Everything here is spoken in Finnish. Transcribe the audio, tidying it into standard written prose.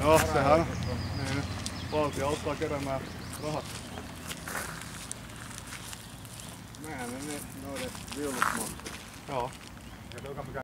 No, sehän niin, valtio auttaa keräämään rahat. Mehän ne noiden viulut maksaa. Joo.